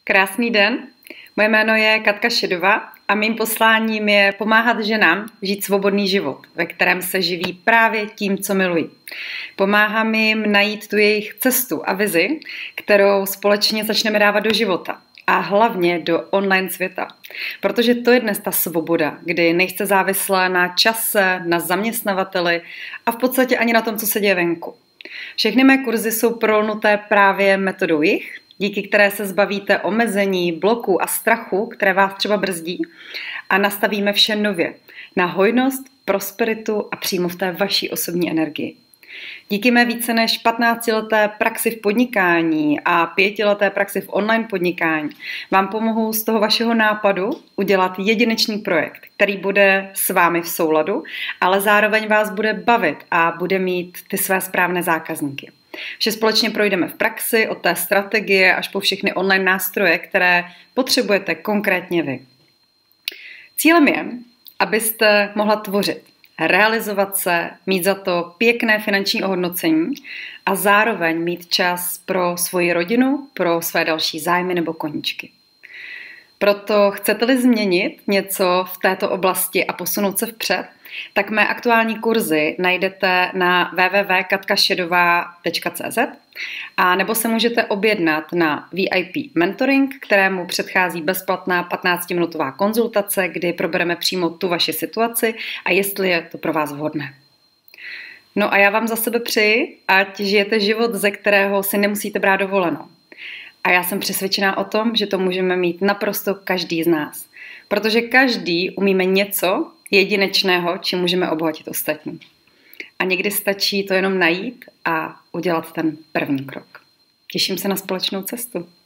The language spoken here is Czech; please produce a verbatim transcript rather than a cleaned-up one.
Krásný den, moje jméno je Katka Šedová a mým posláním je pomáhat ženám žít svobodný život, ve kterém se živí právě tím, co milují. Pomáhám jim najít tu jejich cestu a vizi, kterou společně začneme dávat do života a hlavně do online světa. Protože to je dnes ta svoboda, kdy nejste závislá na čase, na zaměstnavateli a v podstatě ani na tom, co se děje venku. Všechny mé kurzy jsou prolnuté právě metodou jich, díky které se zbavíte omezení, bloků a strachu, které vás třeba brzdí, a nastavíme vše nově, na hojnost, prosperitu a přímo v té vaší osobní energii. Díky mé více než patnáctileté praxi v podnikání a pětileté praxi v online podnikání vám pomohu z toho vašeho nápadu udělat jedinečný projekt, který bude s vámi v souladu, ale zároveň vás bude bavit a bude mít ty své správné zákazníky. Vše společně projdeme v praxi, od té strategie až po všechny online nástroje, které potřebujete konkrétně vy. Cílem je, abyste mohla tvořit, realizovat se, mít za to pěkné finanční ohodnocení a zároveň mít čas pro svoji rodinu, pro své další zájmy nebo koníčky. Proto chcete-li změnit něco v této oblasti a posunout se vpřed, tak mé aktuální kurzy najdete na w w w tečka katka šedová tečka c z a nebo se můžete objednat na V I P mentoring, kterému předchází bezplatná patnáctiminutová konzultace, kdy probereme přímo tu vaši situaci a jestli je to pro vás vhodné. No a já vám za sebe přeji, ať žijete život, ze kterého si nemusíte brát dovolenou. A já jsem přesvědčená o tom, že to můžeme mít naprosto každý z nás. Protože každý umíme něco jedinečného, čím můžeme obohatit ostatní. A někdy stačí to jenom najít a udělat ten první krok. Těším se na společnou cestu.